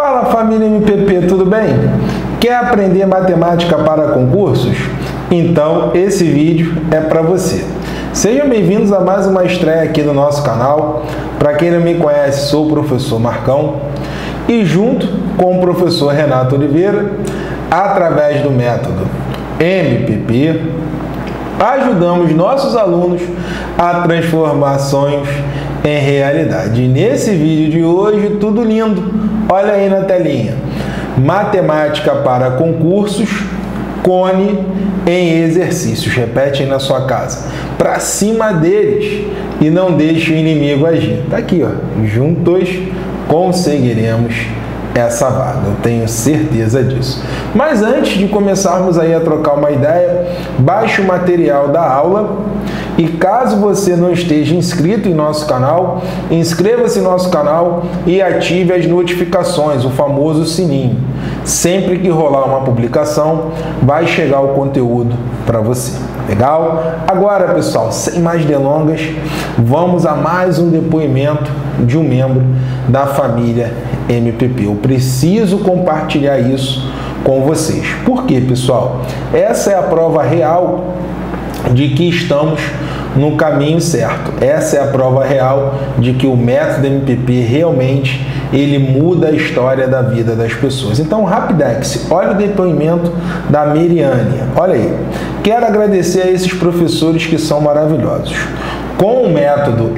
Fala família MPP, tudo bem? Quer aprender matemática para concursos? Então esse vídeo é para você. Sejam bem-vindos a mais uma estreia aqui no nosso canal. Para quem não me conhece, sou o professor Marcão e junto com o professor Renato Oliveira, através do método MPP, ajudamos nossos alunos a transformar sonhos em realidade. E nesse vídeo de hoje, tudo lindo, olha aí na telinha. Matemática para concursos, cone em exercícios. Repete aí na sua casa. Para cima deles e não deixe o inimigo agir. Tá aqui, ó. Juntos conseguiremos essa vaga, eu tenho certeza disso. Mas antes de começarmos aí a trocar uma ideia, baixe o material da aula e caso você não esteja inscrito em nosso canal, inscreva-se no nosso canal e ative as notificações, o famoso sininho. Sempre que rolar uma publicação, vai chegar o conteúdo para você. Legal? Agora, pessoal, sem mais delongas, vamos a mais um depoimento de um membro da família MPP. Eu preciso compartilhar isso com vocês. Por quê, pessoal? Essa é a prova real de que estamos no caminho certo. Essa é a prova real de que o método MPP realmente ele muda a história da vida das pessoas. Então, Rapidex, olha o depoimento da Miriane. Olha aí. Quero agradecer a esses professores que são maravilhosos. Com o método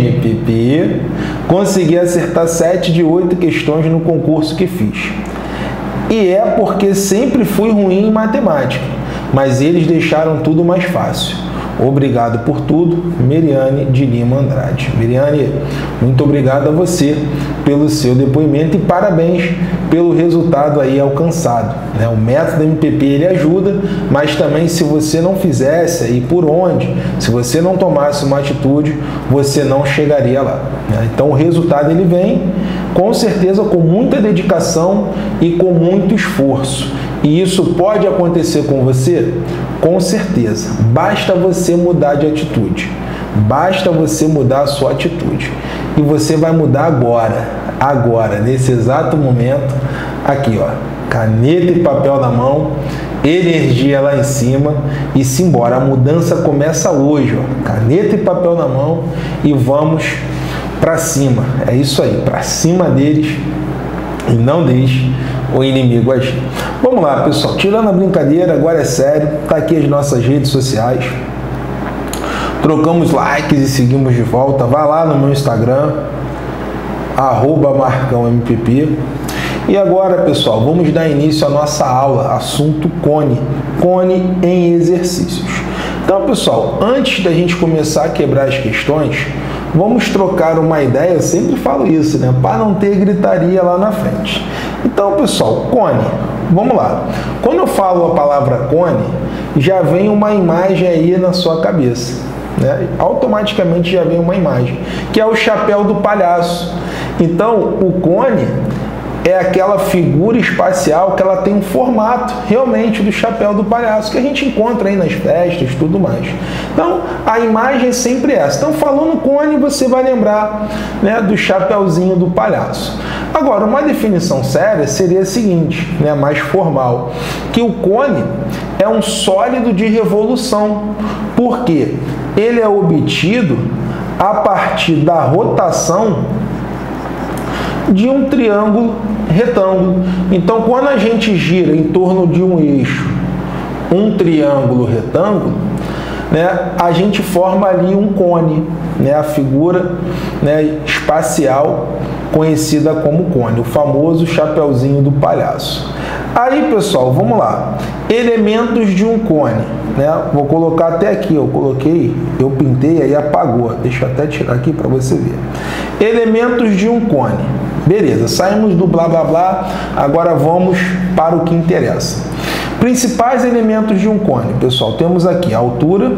MPP, consegui acertar 7 de 8 questões no concurso que fiz. E é porque sempre fui ruim em matemática, mas eles deixaram tudo mais fácil. Obrigado por tudo, Miriane de Lima Andrade. Miriane, muito obrigado a você pelo seu depoimento e parabéns pelo resultado aí alcançado. O método MPP ele ajuda, mas também se você não fizesse aí por onde, se você não tomasse uma atitude, você não chegaria lá. Então o resultado ele vem com certeza com muita dedicação e com muito esforço. E isso pode acontecer com você? Com certeza. Basta você mudar de atitude. Basta você mudar a sua atitude. E você vai mudar agora, nesse exato momento, aqui, ó, caneta e papel na mão, energia lá em cima e simbora. A mudança começa hoje, ó, caneta e papel na mão e vamos para cima. É isso aí, para cima deles e não deixe o inimigo agir. Vamos lá, pessoal. Tirando a brincadeira, agora é sério. Tá aqui as nossas redes sociais. Trocamos likes e seguimos de volta. Vai lá no meu Instagram, @marcãompp. E agora, pessoal, vamos dar início à nossa aula, assunto cone. Cone em exercícios. Então, pessoal, antes da gente começar a quebrar as questões, vamos trocar uma ideia, eu sempre falo isso, né? Para não ter gritaria lá na frente. Então, pessoal, cone, vamos lá. Quando eu falo a palavra cone, já vem uma imagem aí na sua cabeça, né? Automaticamente já vem uma imagem, que é o chapéu do palhaço. Então, o cone é aquela figura espacial que ela tem um formato realmente do chapéu do palhaço que a gente encontra aí nas festas e tudo mais. Então, a imagem é sempre essa. Então, falando cone, você vai lembrar, né, do chapéuzinho do palhaço. Agora, uma definição séria seria a seguinte, né, mais formal, que o cone é um sólido de revolução, porque ele é obtido a partir da rotação de um triângulo retângulo. Então, quando a gente gira em torno de um eixo, um triângulo retângulo, né, a gente forma ali um cone, né, a figura, né, espacial conhecida como cone, o famoso chapeuzinho do palhaço. Aí, pessoal, vamos lá. Elementos de um cone, né? Vou colocar até aqui, eu pintei aí apagou. Deixa eu até tirar aqui para você ver. Elementos de um cone. Beleza, saímos do blá blá blá, agora vamos para o que interessa. Principais elementos de um cone, pessoal, temos aqui a altura,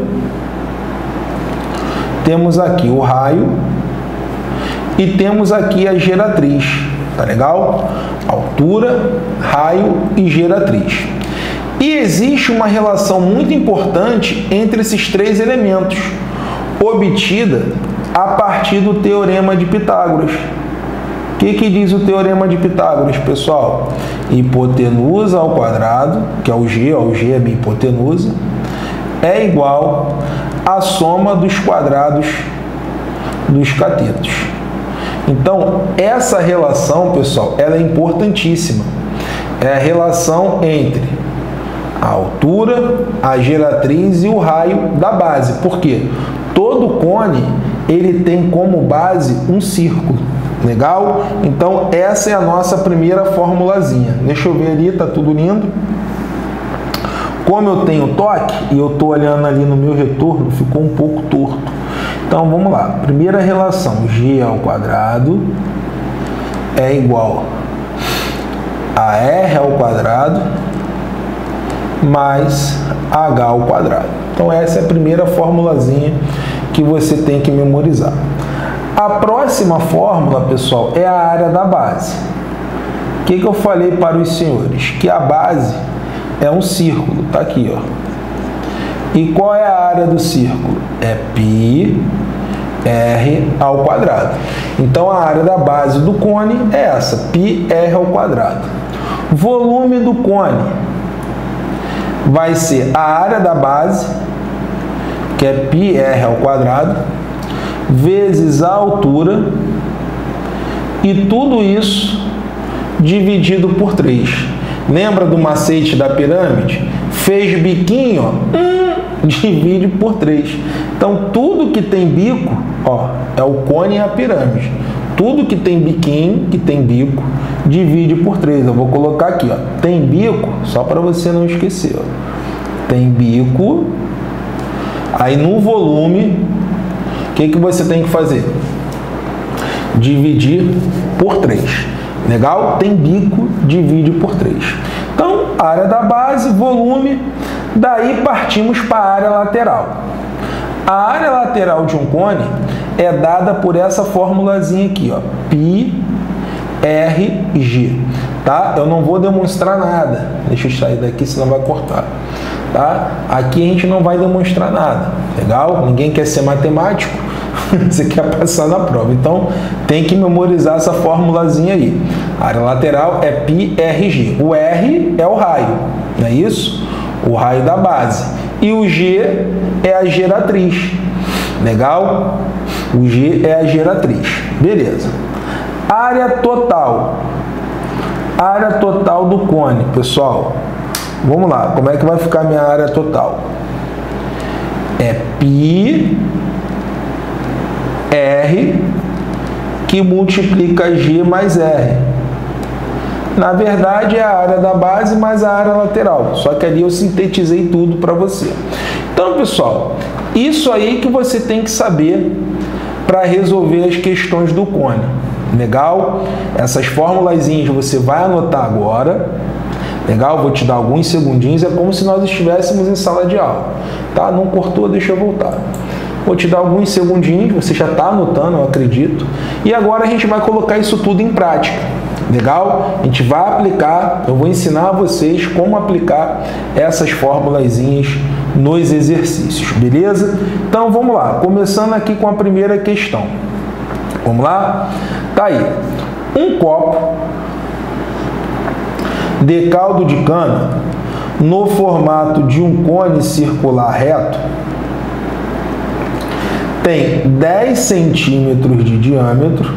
temos aqui o raio e temos aqui a geratriz, tá legal? Altura, raio e geratriz. E existe uma relação muito importante entre esses três elementos, obtida a partir do Teorema de Pitágoras. O que diz o Teorema de Pitágoras, pessoal? Hipotenusa ao quadrado, que é o G é minha hipotenusa, é igual à soma dos quadrados dos catetos. Então, essa relação, pessoal, ela é importantíssima. É a relação entre a altura, a geratriz e o raio da base. Por quê? Todo cone, ele tem como base um círculo. Legal? Então, essa é a nossa primeira formulazinha. Deixa eu ver ali, tá tudo lindo. Como eu tenho toque, e eu estou olhando ali no meu retorno, ficou um pouco torto. Então, vamos lá. Primeira relação, G ao quadrado é igual a R ao quadrado mais H ao quadrado. Então, essa é a primeira formulazinha que você tem que memorizar. A próxima fórmula, pessoal, é a área da base. O que eu falei para os senhores? Que a base é um círculo, tá aqui, ó. E qual é a área do círculo? É πr ao quadrado. Então, a área da base do cone é essa, πr ao quadrado. Volume do cone vai ser a área da base, que é πr ao quadrado, vezes a altura, e tudo isso dividido por 3. Lembra do macete da pirâmide? Fez biquinho, ó, divide por 3. Então, tudo que tem bico, ó, é o cone e a pirâmide. Tudo que tem biquinho, que tem bico, divide por 3. Eu vou colocar aqui, ó, tem bico, só para você não esquecer, ó. Tem bico, aí no volume, o que você tem que fazer? Dividir por 3. Legal? Tem bico, divide por 3. Então, área da base, volume, daí partimos para a área lateral. A área lateral de um cone é dada por essa formulazinha aqui, ó, πrg, tá? Eu não vou demonstrar nada. Deixa eu sair daqui, senão vai cortar, tá? Aqui a gente não vai demonstrar nada, legal? Ninguém quer ser matemático, você quer passar na prova. Então, tem que memorizar essa formulazinha aí. A área lateral é πrg. O R é o raio, não é isso? O raio da base. E o G é a geratriz. Legal? O G é a geratriz. Beleza. Área total. Área total do cone, pessoal. Vamos lá. Como é que vai ficar a minha área total? É πr que multiplica G mais R. Na verdade, é a área da base mais a área lateral. Só que ali eu sintetizei tudo para você. Então, pessoal, isso aí que você tem que saber para resolver as questões do cone. Legal? Essas formulazinhas você vai anotar agora. Legal? Vou te dar alguns segundinhos. É como se nós estivéssemos em sala de aula. Tá? Não cortou? Deixa eu voltar. Vou te dar alguns segundinhos. Você já está anotando, eu acredito. E agora a gente vai colocar isso tudo em prática. Legal? A gente vai aplicar, eu vou ensinar a vocês como aplicar essas formulazinhas nos exercícios, beleza? Então vamos lá, começando aqui com a primeira questão. Vamos lá? Tá aí, um copo de caldo de cana no formato de um cone circular reto tem 10 centímetros de diâmetro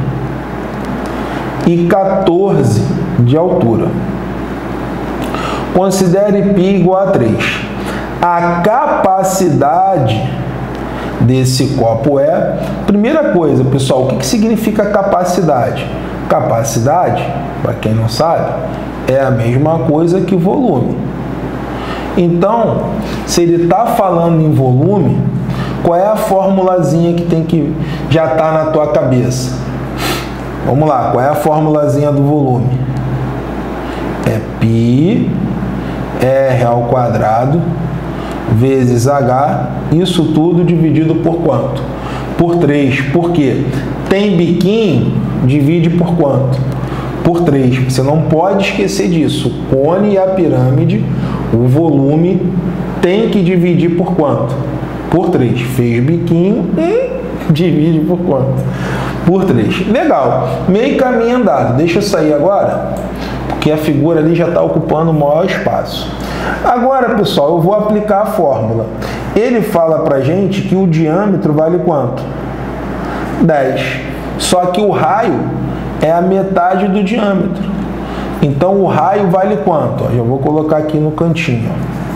e 14 de altura. Considere π igual a 3. A capacidade desse copo é... Primeira coisa, pessoal, o que significa capacidade? Capacidade, para quem não sabe, é a mesma coisa que volume. Então, se ele está falando em volume, qual é a formulazinha que tem que já está na tua cabeça? Vamos lá, qual é a formulazinha do volume? É π R ao quadrado vezes H, isso tudo dividido por quanto? Por 3. Por quê? Tem biquinho, divide por quanto? Por 3. Você não pode esquecer disso. O cone e a pirâmide, o volume tem que dividir por quanto? Por 3. Fez biquinho, divide por quanto? por 3. Legal. Meio caminho andado. Deixa eu sair agora, porque a figura ali já está ocupando o maior espaço. Agora, pessoal, eu vou aplicar a fórmula. Ele fala para a gente que o diâmetro vale quanto? 10. Só que o raio é a metade do diâmetro. Então, o raio vale quanto? Já vou colocar aqui no cantinho.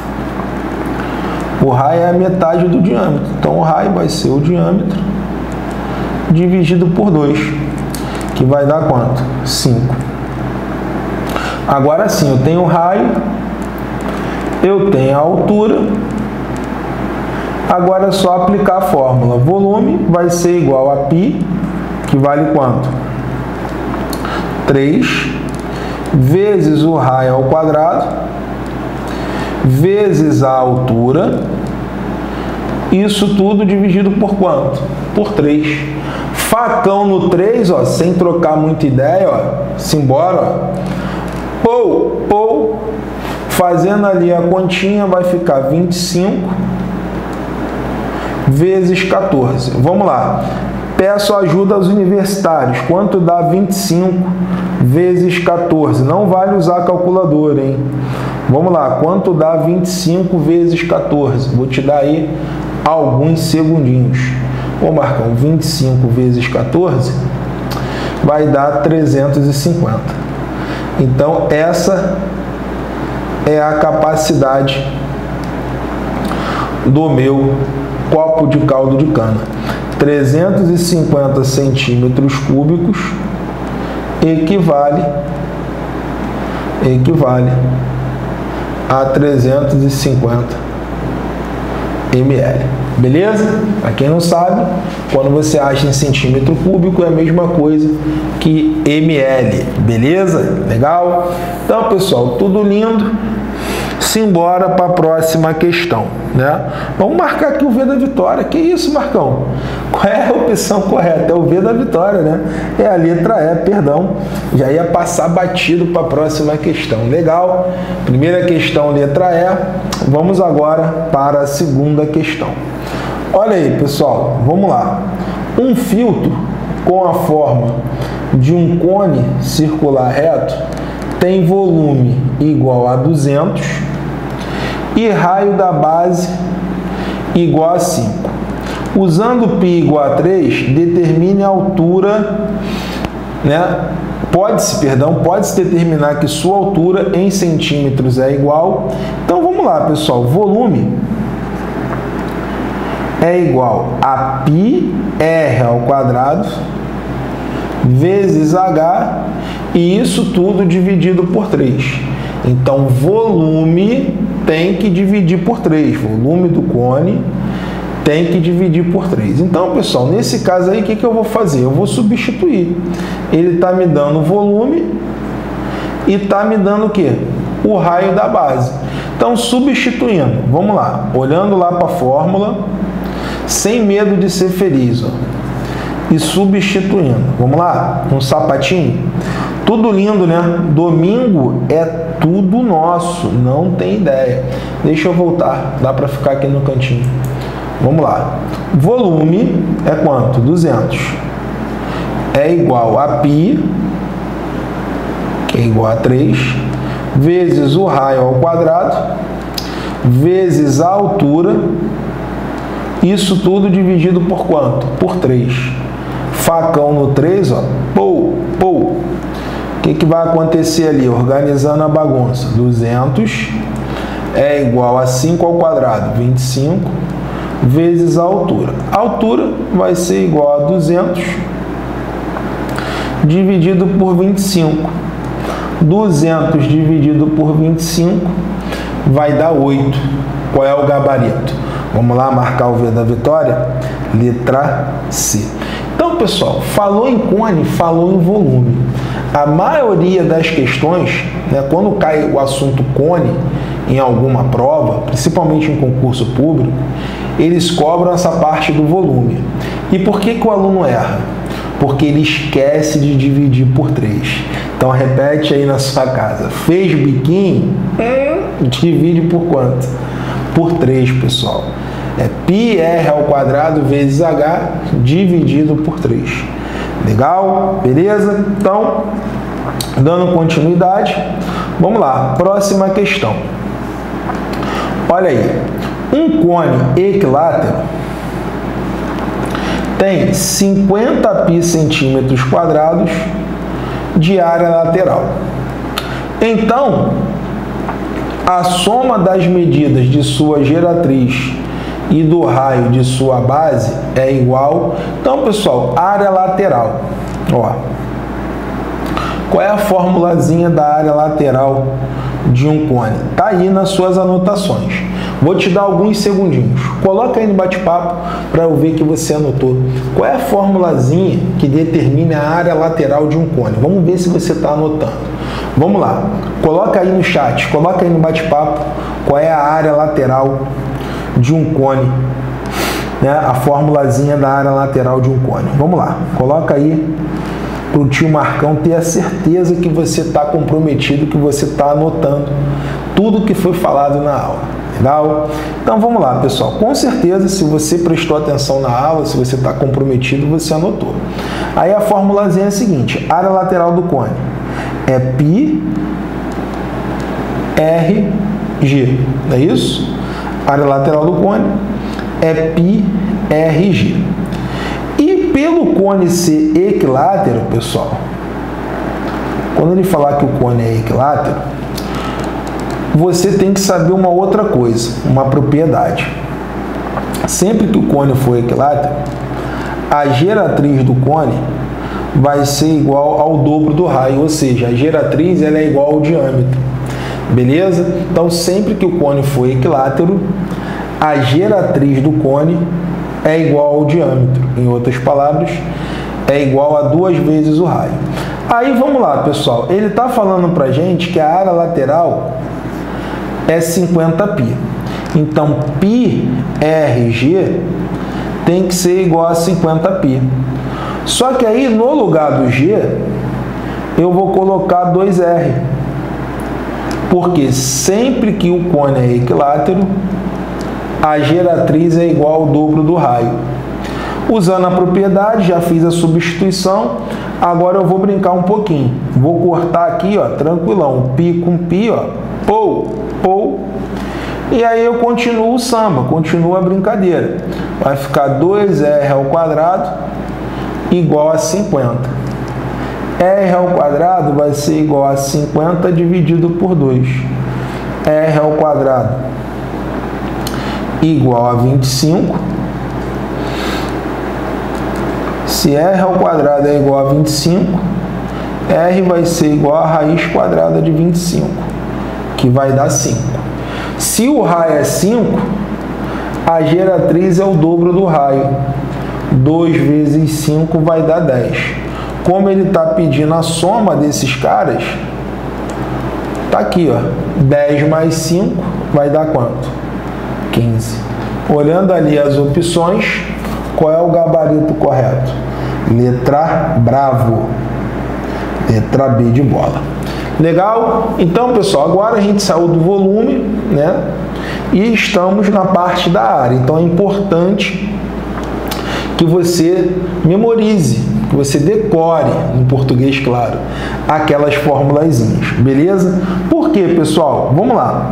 O raio é a metade do diâmetro. Então, o raio vai ser o diâmetro dividido por 2, que vai dar quanto? 5. Agora sim, eu tenho o raio, eu tenho a altura. Agora é só aplicar a fórmula. Volume vai ser igual a π, que vale quanto? 3, vezes o raio ao quadrado, vezes a altura. Isso tudo dividido por quanto? Por 3. Facão no 3, ó, sem trocar muita ideia, ó, simbora, ó. Fazendo ali a continha, vai ficar 25 vezes 14. Vamos lá. Peço ajuda aos universitários. Quanto dá 25 vezes 14? Não vale usar a calculadora, hein? Vamos lá. Quanto dá 25 vezes 14? Vou te dar aí alguns segundinhos. Ô, Marcão, 25 vezes 14 vai dar 350. Então, essa é a capacidade do meu copo de caldo de cana. 350 centímetros cúbicos equivale a 350 ml. Beleza? Para quem não sabe, quando você acha em centímetro cúbico é a mesma coisa que ml. Beleza? Legal? Então, pessoal, tudo lindo. Simbora para a próxima questão, né? Vamos marcar aqui o V da vitória. Que isso, Marcão? Qual é a opção correta? É o V da vitória, né? É a letra E, perdão. Já ia passar batido para a próxima questão. Legal? Primeira questão, letra E. Vamos agora para a segunda questão. Olha aí, pessoal. Vamos lá. Um filtro com a forma de um cone circular reto tem volume igual a 200 e raio da base igual a 5. Usando π igual a 3, determine a altura, né? Pode-se determinar que sua altura em centímetros é igual. Então vamos lá, pessoal. Volume é igual a πr ao quadrado vezes h, e isso tudo dividido por 3. Então, volume tem que dividir por 3. Volume do cone tem que dividir por 3. Então, pessoal, nesse caso aí, o que eu vou fazer? Eu vou substituir. Ele está me dando o volume e está me dando o quê? O raio da base. Então, substituindo. Vamos lá. Olhando lá para a fórmula, sem medo de ser feliz, ó. E substituindo. Vamos lá? Um sapatinho. Tudo lindo, né? Domingo é tudo nosso. Não tem ideia. Deixa eu voltar. Dá para ficar aqui no cantinho. Vamos lá. Volume é quanto? 200. É igual a π, que é igual a 3, vezes o raio ao quadrado, vezes a altura. Isso tudo dividido por quanto? Por 3. Facão no 3, ó. O que vai acontecer ali? Organizando a bagunça. 200 é igual a 5 ao quadrado, 25, vezes a altura. A altura vai ser igual a 200 dividido por 25. 200 dividido por 25 vai dar 8. Qual é o gabarito? Vamos lá marcar o V da vitória? Letra C. Então, pessoal, falou em cone, falou em volume. A maioria das questões, né, quando cai o assunto cone em alguma prova, principalmente em concurso público, eles cobram essa parte do volume. E por que o aluno erra? Porque ele esquece de dividir por 3. Então, repete aí na sua casa. Fez biquinho? Divide por quanto? Por 3, pessoal. É πr ao quadrado vezes h dividido por 3. Legal? Beleza? Então, dando continuidade, vamos lá. Próxima questão. Olha aí. Um cone equilátero tem 50 π centímetros quadrados de área lateral. Então, a soma das medidas de sua geratriz e do raio de sua base é igual. Então, pessoal, área lateral. Ó, qual é a formulazinha da área lateral de um cone? Tá aí nas suas anotações. Vou te dar alguns segundinhos. Coloca aí no bate-papo para eu ver que você anotou. Qual é a formulazinha que determina a área lateral de um cone? Vamos ver se você está anotando. Vamos lá. Coloca aí no chat, coloca aí no bate-papo qual é a área lateral de um cone, né? A formulazinha da área lateral de um cone. Vamos lá. Coloca aí para o tio Marcão ter a certeza que você está comprometido, que você está anotando tudo que foi falado na aula. Legal? Então vamos lá, pessoal. Com certeza, se você prestou atenção na aula, se você está comprometido, você anotou. Aí a formulazinha é a seguinte: área lateral do cone é π RG. Não é isso? Área lateral do cone é π RG. E pelo cone ser equilátero, pessoal, quando ele falar que o cone é equilátero, você tem que saber uma outra coisa, uma propriedade. Sempre que o cone for equilátero, a geratriz do cone vai ser igual ao dobro do raio, ou seja, a geratriz ela é igual ao diâmetro. Beleza? Então, sempre que o cone for equilátero, a geratriz do cone é igual ao diâmetro. Em outras palavras, é igual a 2 vezes o raio. Aí, vamos lá, pessoal. Ele está falando para a gente que a área lateral é 50 π. Então, π RG tem que ser igual a 50 π. Só que aí, no lugar do G, eu vou colocar 2R. Porque sempre que o cone é equilátero, a geratriz é igual ao dobro do raio. Usando a propriedade, já fiz a substituição. Agora eu vou brincar um pouquinho. Vou cortar aqui, ó, tranquilão. Π com π, ó. Pou. E aí eu continuo o samba, continuo a brincadeira. Vai ficar 2R ao quadrado igual a 50. R ao quadrado vai ser igual a 50 dividido por 2. R ao quadrado igual a 25. Se R ao quadrado é igual a 25, R vai ser igual a raiz quadrada de 25, que vai dar 5. Se o raio é 5, a geratriz é o dobro do raio. 2 vezes 5 vai dar 10. Como ele está pedindo a soma desses caras, tá aqui, ó. 10 mais 5 vai dar quanto? 15. Olhando ali as opções, qual é o gabarito correto? Letra bravo. Letra B de bola. Legal? Então, pessoal, agora a gente saiu do volume, né? E estamos na parte da área. Então, é importante que você memorize, que você decore, no português, claro, aquelas formulazinhas, beleza? Por quê, pessoal? Vamos lá.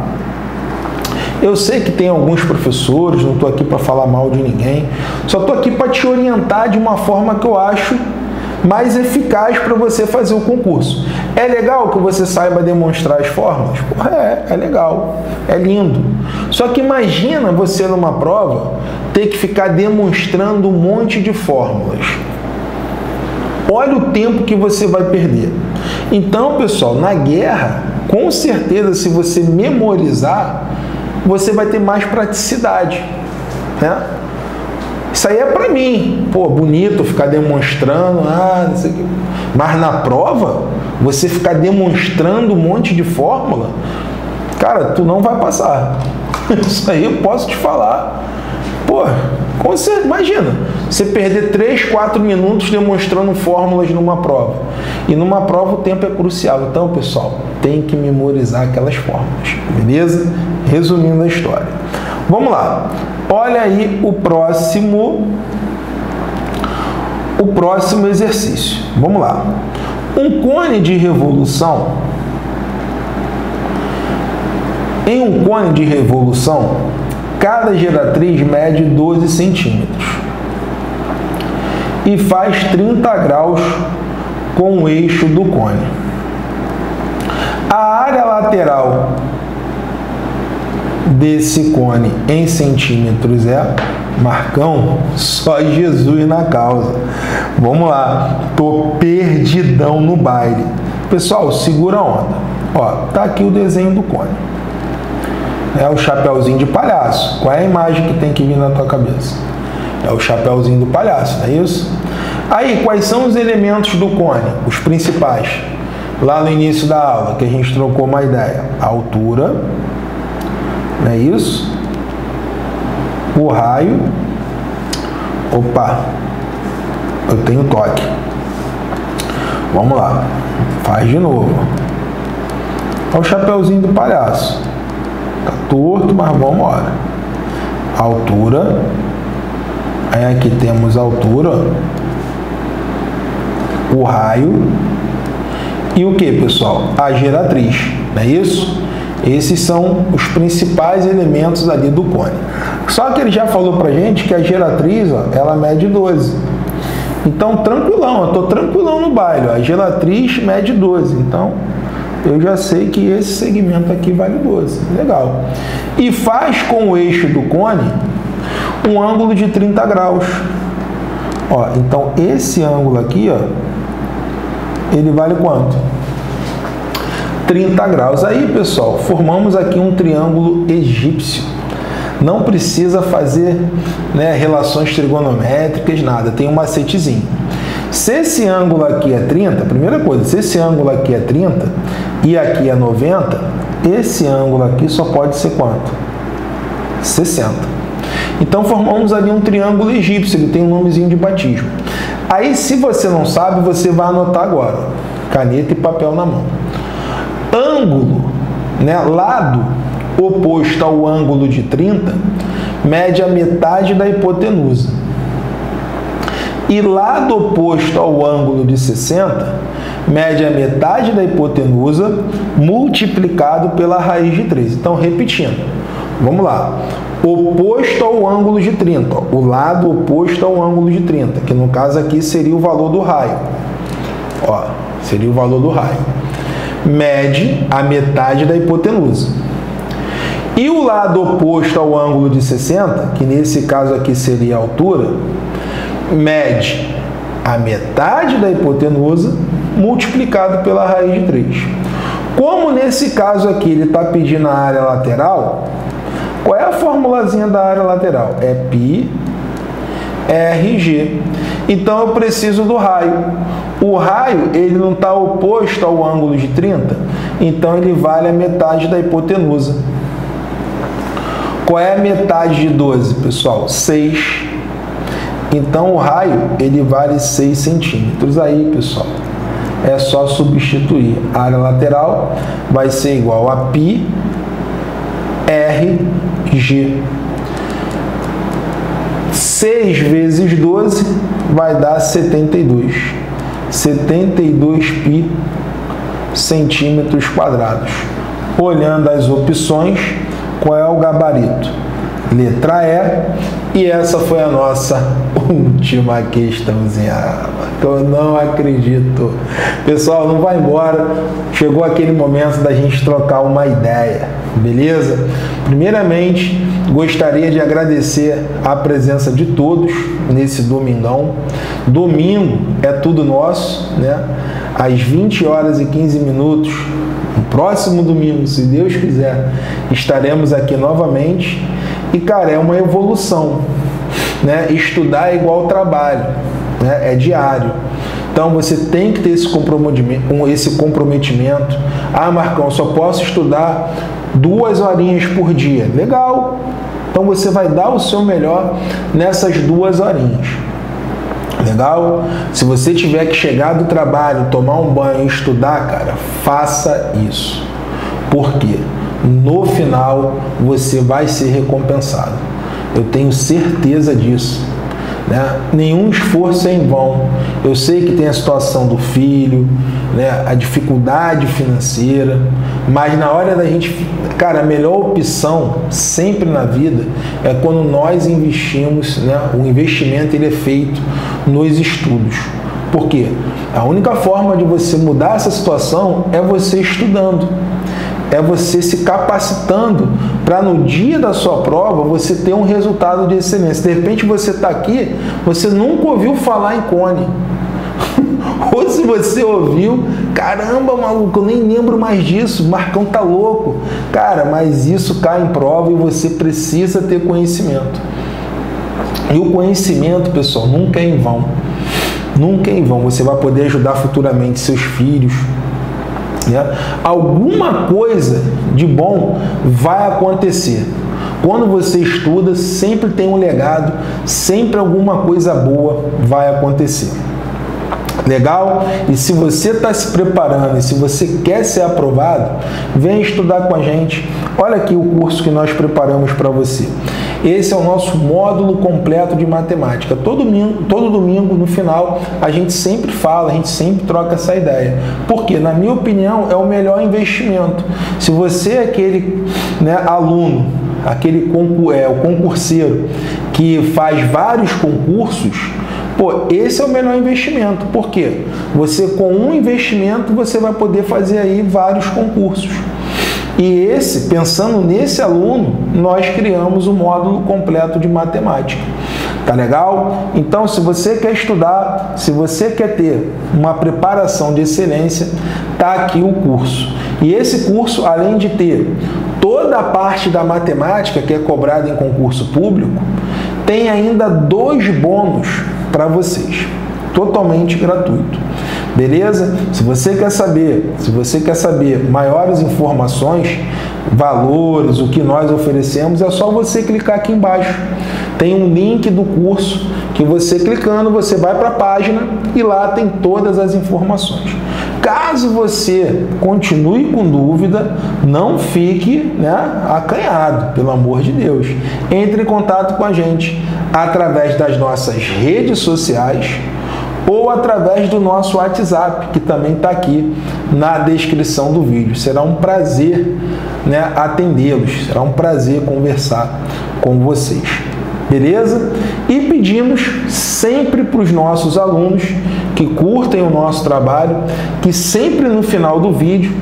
Eu sei que tem alguns professores, não estou aqui para falar mal de ninguém, só estou aqui para te orientar de uma forma que eu acho mais eficaz para você fazer o concurso. É legal que você saiba demonstrar as fórmulas? Porra, é legal, é lindo. Só que imagina você numa prova ter que ficar demonstrando um monte de fórmulas. Olha o tempo que você vai perder. Então, pessoal, na guerra, com certeza, se você memorizar, você vai ter mais praticidade, né? Isso aí é pra mim. Pô, bonito ficar demonstrando, não sei o que. Mas na prova, você ficar demonstrando um monte de fórmula, cara, tu não vai passar. Isso aí eu posso te falar. Pô, imagina, você perder 3, 4 minutos demonstrando fórmulas numa prova. E numa prova o tempo é crucial. Então, pessoal, tem que memorizar aquelas fórmulas, beleza? Resumindo a história. Vamos lá. Olha aí o próximo o próximo exercício. Vamos lá. Um cone de revolução. Em um cone de revolução, cada geratriz mede 12 centímetros e faz 30 graus com o eixo do cone. A área lateral desse cone em centímetros é... Marcão, só Jesus na causa. Vamos lá, tô perdidão no baile. Pessoal, segura a onda. Ó, tá aqui o desenho do cone. É o chapeuzinho de palhaço. Qual é a imagem que tem que vir na tua cabeça? É o chapeuzinho do palhaço, não é isso? Aí, quais são os elementos do cone? Os principais. Lá no início da aula, que a gente trocou uma ideia. A altura, não é isso? O raio. Opa, eu tenho toque. Vamos lá, faz de novo. Olha o chapeuzinho do palhaço. Tá torto, mas vamos embora. Altura. Aí aqui temos a altura. O raio. E o que, pessoal? A geratriz, não é isso? Esses são os principais elementos ali do cone. Só que ele já falou pra gente que a geratriz, ó, ela mede 12. Então, tranquilão, eu tô tranquilão no baile. Ó. A geratriz mede 12. Então, eu já sei que esse segmento aqui vale 12. Legal. E faz com o eixo do cone um ângulo de 30 graus. Ó, então, esse ângulo aqui, ó, ele vale quanto? 30 graus. Aí, pessoal, formamos aqui um triângulo egípcio. Não precisa fazer, né, relações trigonométricas, nada. Tem um macetezinho. Se esse ângulo aqui é 30, primeira coisa, se esse ângulo aqui é 30 e aqui é 90, esse ângulo aqui só pode ser quanto? 60. Então, formamos ali um triângulo egípcio. Ele tem um nomezinho de batismo. Aí, se você não sabe, você vai anotar agora. Caneta e papel na mão. Ângulo, né, lado oposto ao ângulo de 30, mede a metade da hipotenusa. E lado oposto ao ângulo de 60, mede a metade da hipotenusa multiplicado pela raiz de 3. Então, repetindo. Vamos lá. Oposto ao ângulo de 30. Ó, o lado oposto ao ângulo de 30, que no caso aqui seria o valor do raio. Ó, seria o valor do raio. Mede a metade da hipotenusa. E o lado oposto ao ângulo de 60, que nesse caso aqui seria a altura, mede a metade da hipotenusa multiplicado pela raiz de 3. Como nesse caso aqui ele está pedindo a área lateral, qual é a formulazinha da área lateral? É π RG. Então eu preciso do raio. O raio, ele não está oposto ao ângulo de 30, então ele vale a metade da hipotenusa. Qual é a metade de 12, pessoal? 6. Então o raio, ele vale 6 centímetros. Aí, pessoal, é só substituir. A área lateral vai ser igual a π RG. 6 vezes 12 vai dar 72. 72 π centímetros quadrados. Olhando as opções, qual é o gabarito? Letra E. E essa foi a nossa última questãozinha. Eu não acredito. Pessoal, não vai embora. Chegou aquele momento da gente trocar uma ideia. Beleza? Primeiramente, gostaria de agradecer a presença de todos nesse domingão. Domingo é tudo nosso, né? Às 20 horas e 15 minutos, no próximo domingo, se Deus quiser, estaremos aqui novamente. E, cara, é uma evolução, né? Estudar é igual trabalho, né? É diário. Então, você tem que ter esse comprometimento. Ah, Marcão, só posso estudar 2 horinhas por dia. Legal. Então, você vai dar o seu melhor nessas 2 horinhas. Legal? Se você tiver que chegar do trabalho, tomar um banho e estudar, cara, faça isso. Por quê? No final, você vai ser recompensado. Eu tenho certeza disso. né? Nenhum esforço é em vão. Eu sei que tem a situação do filho, né? A dificuldade financeira, mas na hora da gente... Cara, a melhor opção sempre na vida é quando nós investimos, né? O investimento ele é feito nos estudos. Por quê? A única forma de você mudar essa situação é você estudando. É você se capacitando para no dia da sua prova você ter um resultado de excelência. De repente você está aqui, você nunca ouviu falar em cone. Ou se você ouviu, caramba, maluco, eu nem lembro mais disso, o Marcão tá louco. Cara, mas isso cai em prova e você precisa ter conhecimento. E o conhecimento, pessoal, nunca é em vão. Nunca é em vão. Você vai poder ajudar futuramente seus filhos. Né? Alguma coisa de bom vai acontecer. Quando você estuda, sempre tem um legado, sempre alguma coisa boa vai acontecer. Legal? E se você está se preparando e se você quer ser aprovado, vem estudar com a gente. Olha aqui o curso que nós preparamos para você. Esse é o nosso módulo completo de matemática. Todo domingo, no final, a gente sempre fala, a gente sempre troca essa ideia. Porque, na minha opinião, é o melhor investimento. Se você é aquele, né, aluno, aquele o concurseiro que faz vários concursos, pô, esse é o melhor investimento. Por quê? Você, com um investimento, você vai poder fazer aí vários concursos. E pensando nesse aluno, nós criamos o módulo completo de matemática. Tá legal? Então, se você quer estudar, se você quer ter uma preparação de excelência, tá aqui o curso. E esse curso, além de ter toda a parte da matemática que é cobrada em concurso público, tem ainda 2 bônus para vocês, totalmente gratuito. Beleza? Se você quer saber maiores informações, valores, o que nós oferecemos, é só você clicar aqui embaixo. Tem um link do curso que você clicando, você vai para a página e lá tem todas as informações. Caso você continue com dúvida, não fique, né, acanhado, pelo amor de Deus. Entre em contato com a gente através das nossas redes sociais ou através do nosso WhatsApp, que também está aqui na descrição do vídeo. Será um prazer, né, atendê-los, será um prazer conversar com vocês. Beleza? E pedimos sempre para os nossos alunos que curtem o nosso trabalho, que sempre no final do vídeo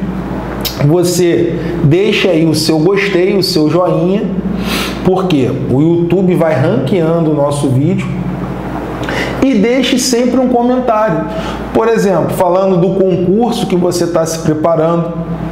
você deixe aí o seu gostei, o seu joinha, porque o YouTube vai ranqueando o nosso vídeo. E deixe sempre um comentário. Por exemplo, falando do concurso que você está se preparando.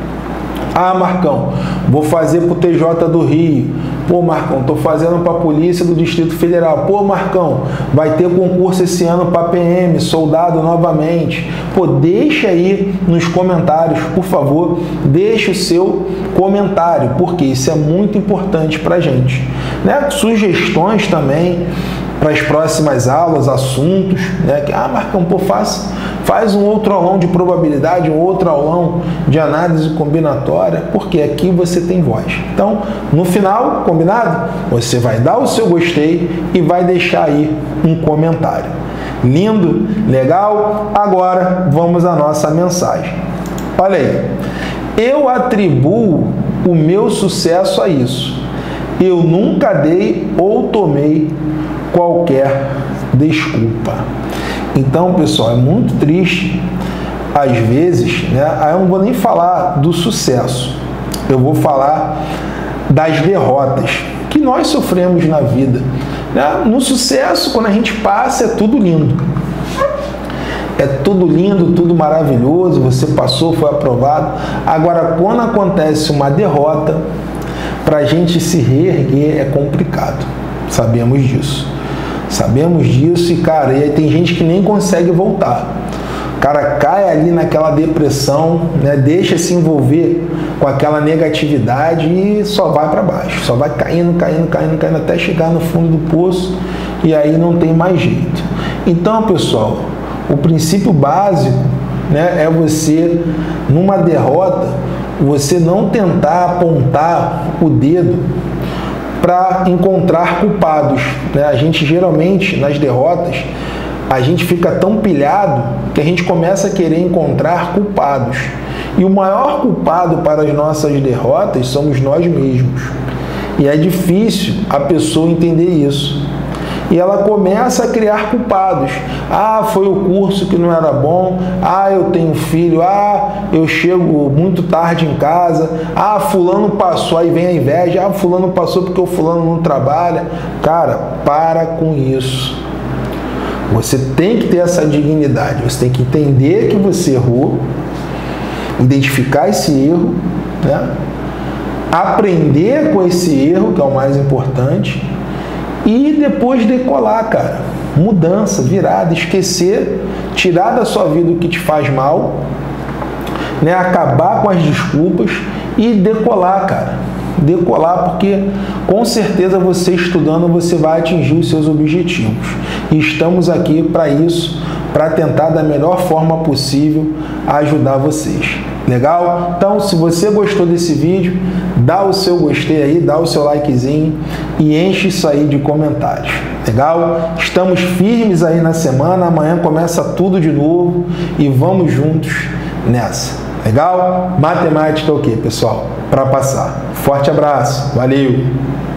Ah, Marcão, vou fazer para o TJ do Rio. Pô, Marcão, estou fazendo para a Polícia do Distrito Federal. Pô, Marcão, vai ter concurso esse ano para PM, soldado novamente. Pô, deixa aí nos comentários, por favor, deixe o seu comentário, porque isso é muito importante para a gente. Né? Sugestões também para as próximas aulas, assuntos, né? Marcão, pô, faz um outro aulão de probabilidade, um outro aulão de análise combinatória, porque aqui você tem voz. Então, no final, combinado? Você vai dar o seu gostei e vai deixar aí um comentário. Lindo? Legal? Agora, vamos à nossa mensagem. Olha aí. Eu atribuo o meu sucesso a isso. Eu nunca dei ou tomei qualquer desculpa. Então, pessoal, é muito triste, às vezes, né? Aí eu não vou nem falar do sucesso, eu vou falar das derrotas que nós sofremos na vida. Né? No sucesso, quando a gente passa, é tudo lindo. É tudo lindo, tudo maravilhoso, você passou, foi aprovado. Agora, quando acontece uma derrota, para a gente se reerguer é complicado. Sabemos disso. Sabemos disso e, cara, e aí tem gente que nem consegue voltar. O cara cai ali naquela depressão, né, deixa se envolver com aquela negatividade e só vai para baixo. Só vai caindo até chegar no fundo do poço e aí não tem mais jeito. Então, pessoal, o princípio básico, né, é você, numa derrota, você não tentar apontar o dedo para encontrar culpados, né? A gente geralmente, nas derrotas, a gente fica tão pilhado que a gente começa a querer encontrar culpados. E o maior culpado para as nossas derrotas somos nós mesmos. E é difícil a pessoa entender isso. E ela começa a criar culpados. Ah, foi o curso que não era bom. Ah, eu tenho filho. Ah, eu chego muito tarde em casa. Ah, fulano passou. Aí vem a inveja. Ah, fulano passou porque o fulano não trabalha. Cara, para com isso. Você tem que ter essa dignidade. Você tem que entender que você errou, identificar esse erro, né? Aprender com esse erro, que é o mais importante, e depois decolar, cara. Mudança, virada, esquecer, tirar da sua vida o que te faz mal, né? Acabar com as desculpas e decolar, cara. Decolar, porque com certeza você estudando você vai atingir os seus objetivos. E estamos aqui para isso, para tentar da melhor forma possível ajudar vocês. Legal? Então, se você gostou desse vídeo, dá o seu gostei aí, dá o seu likezinho e enche isso aí de comentários. Legal? Estamos firmes aí na semana, amanhã começa tudo de novo e vamos juntos nessa. Legal? Matemática é o quê, pessoal? Para passar. Forte abraço. Valeu!